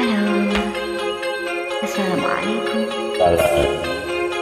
Halo, Assalamualaikum. Salam.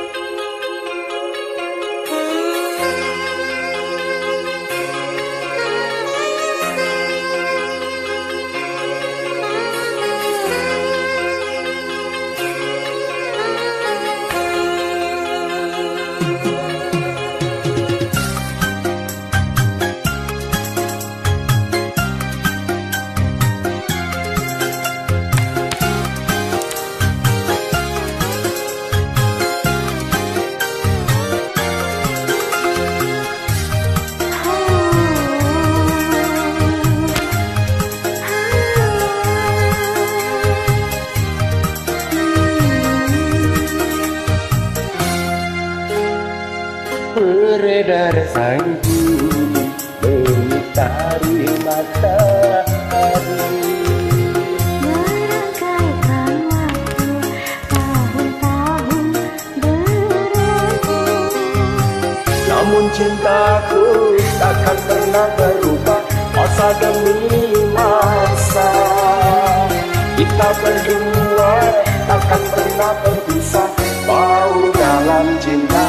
Beredar salju mengitari matahari, merangkaikan waktu tahun-tahun berlalu. namun cintaku takkan pernah berubah masa demi masa. Kita berdua takkan pernah berpisah, bau dalam cinta.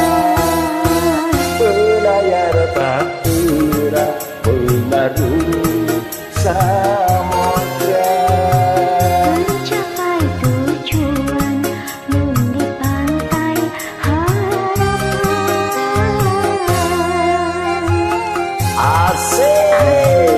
Belayar bahtera mengarungi samudra, Mencapai tujuan nun di pantai harapan. asik.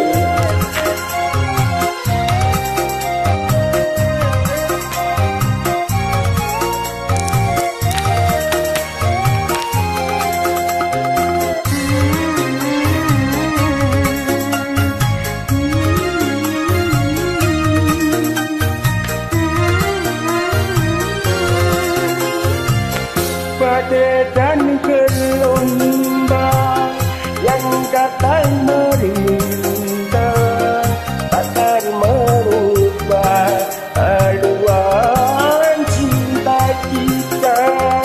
Badai dan gelombang yang datang merintang takkan merubah haluan cinta kita.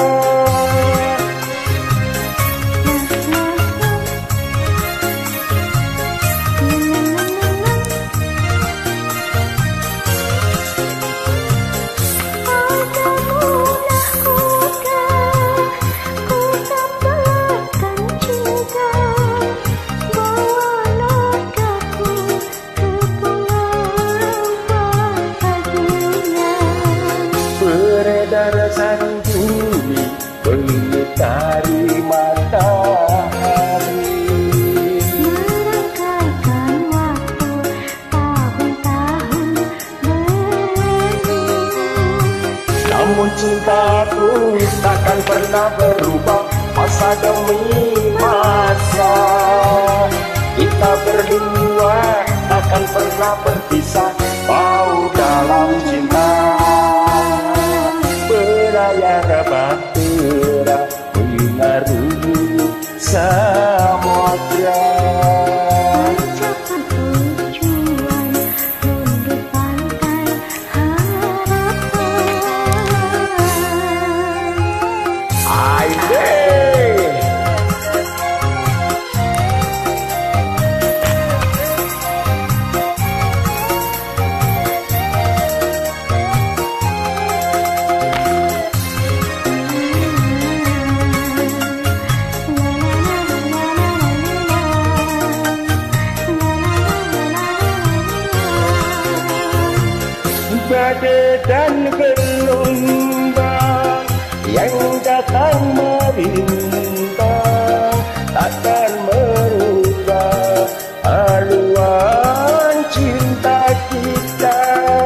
Beredar sanduni mengitari matahari, Merangkaikan waktu tahun-tahun berlalu. namun cintaku takkan pernah berubah masa demi masa. Kita berdua takkan pernah berpisah, bau dalam cinta. Belayar bahtera mengarungi samudra, Mencapai tujuan nun di pantai harapan. Aide. Badai dan gelombang yang datang merintang takkan merubah haluan cinta kita.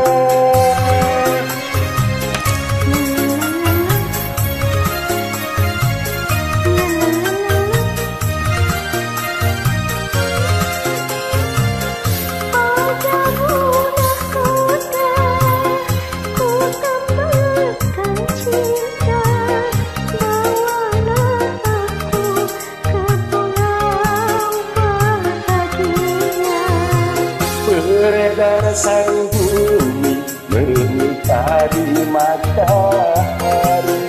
Beredar sang bumi mengitari matahari,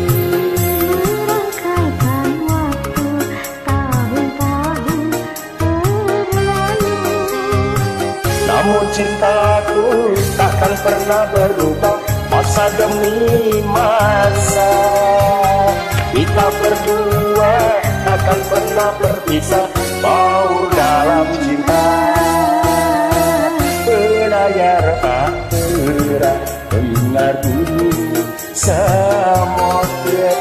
Merangkaikan waktu tahun-tahun berlalu. Namun cintaku takkan pernah berubah masa demi masa. Kita berdua takkan pernah berpisah, baur dalam cinta. Belayar akhirah dengar bunyi samudra.